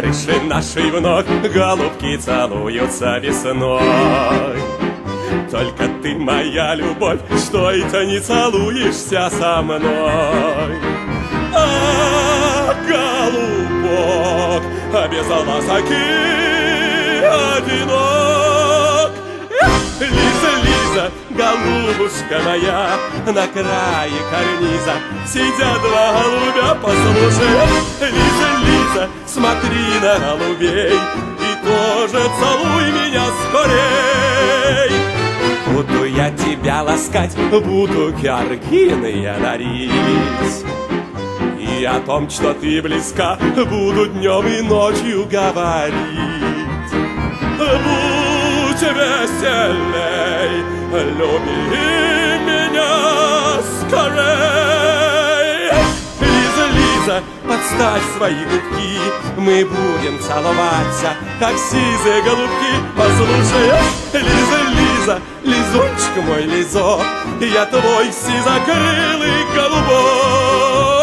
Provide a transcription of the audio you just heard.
крыши нашей вновь голубки целуются весной. Только ты, моя любовь, что это не целуешься со мной? А, голубок, без ласоки одинок. Лиза, Лиза, голубушка моя, на крае карниза сидят два голубя, послушай. Лиза, Лиза, смотри на голубей и тоже целуй меня скорей. Буду я тебя ласкать, буду Георгиной дарить, и о том, что ты близка, буду днем и ночью говорить. Будь веселей, люби меня скорей. Лиза, Лиза, подставь свои губки, мы будем целоваться, как сизые голубки. Послушай, Лиза, Лиза, лизунчик мой лизок, я твой сизокрылый голубок.